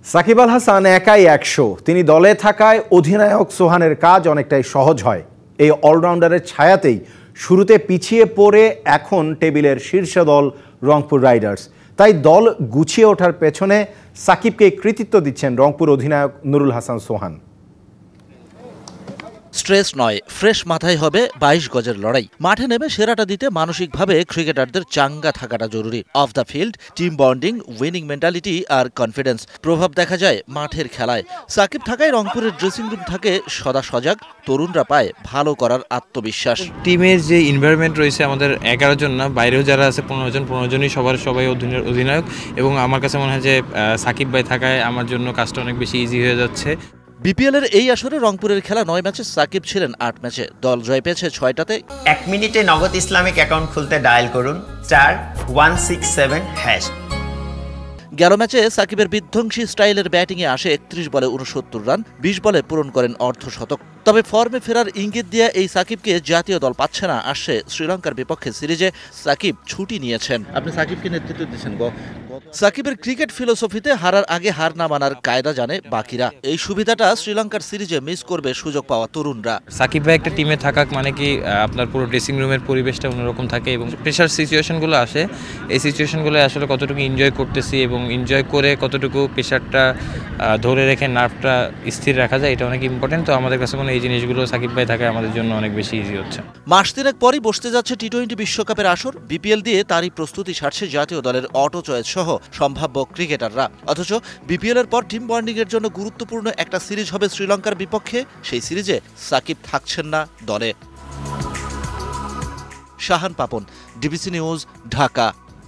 সাকিব আল হাসান একাই ১০০। তিনি দলে থাকায় অধিনায়ক সোহানের কাজ অনেকটাই সহজ হয়। এই অলরাউন্ডারের ছায়াতেই শুরুতে পিছিয়ে পড়ে এখন টেবিলের শীর্ষ দল রংপুর রাইডার্স। তাই দল গুছিয়ে ওঠার পেছনে সাকিবকে কৃতিত্ব দিচ্ছেন রংপুর অধিনায়ক নুরুল হাসান সোহান। স্ট্রেস নয়, ফ্রেশ মাথায় হবে ২২ গজের লড়াই। মাঠে নেমে সেরাটা দিতে মানসিকভাবে ক্রিকেটারদের চাঙ্গা থাকাটা জরুরি। Off the field team bonding, winning mentality আর কনফিডেন্স প্রভাব দেখা যায় মাঠের খেলায়। সাকিব থাকায় রংপুরের ড্রেসিং রুম থাকে সদা সজাগ, তরুণরা পায় ভালো করার আত্মবিশ্বাস। টিমের যে এনভায়রনমেন্ট রয়েছে, আমাদের ১১ জন না, বাইরেও যারা আছে ১৫ জনই সবাই অধিনায়ক, এবং আমার কাছে মনে হয় যে সাকিব ভাই থাকায় আমার জন্য কাজটা অনেক বেশি ইজি হয়ে যাচ্ছে। বিপিএল এর এই আসরে রংপুরের খেলা ৯ ম্যাচে সাকিব ছিলেন ৮ ম্যাচে। দল জয় পেয়েছে ৬টাতে। ১ মিনিটে নগদ ইসলামিক অ্যাকাউন্ট খুলতে ডায়াল করুন *167#। ১১ ম্যাচে সাকিবের বিধ্বংসী স্টাইলের ব্যাটিংয়ে আসে ৩১ বলে ৬৯ রান, ২০ বলে পূরণ করেন অর্ধশতক। তবে ফর্মে ফেরার ইঙ্গিত দিয়ে এই সাকিবকে জাতীয় দল পাচ্ছে না। আসছে শ্রীলঙ্কার বিপক্ষে সিরিজে সাকিব ছুটি নিয়েছেন। আপনি সাকিবকে নেতৃত্ব দিচ্ছেন। সাকিবের ক্রিকেট ফিলোসফিতে হারার আগে হার না মানার কায়দা জানে বাকিরা। এই সুবিধাটা শ্রীলঙ্কার সিরিজে মিস করবে সুযোগ পাওয়া তরুণরা। সাকিব ভাই একটা টিমে থাকাক মানে কি আপনার পুরো ড্রেসিং রুমের পরিবেশটা অন্যরকম থাকে, এবং প্রেশার সিচুয়েশনগুলো আসে, এই সিচুয়েশনগুলো আসলে কতটুকু এনজয় করতেছি এবং এনজয় করে কতটুকু প্রেশারটা ধরে রেখে নার্ভটা স্থির রাখা যায়, এটা অনেক ইম্পর্টেন্ট। তো আমাদের কাছে মনে হয় এই জিনিসগুলো সাকিব ভাই থাকায় আমাদের জন্য অনেক বেশি ইজি হচ্ছে। মাস তিনেক পরই বসতে যাচ্ছে টি-20 বিশ্বকাপের আসর। বিপিএল দিয়ে তারই প্রস্তুতি সারছে জাতীয় দলের অটো চয়েস সহ সম্ভাব্য ক্রিকেটাররা। অথচ বিপিএল এর পর টিম বন্ডিং এর জন্য গুরুত্বপূর্ণ একটা সিরিজ হবে শ্রীলঙ্কার বিপক্ষে। সেই সিরিজে সাকিব থাকছেন না দলে। Shahan Papon, DBC news, Dhaka.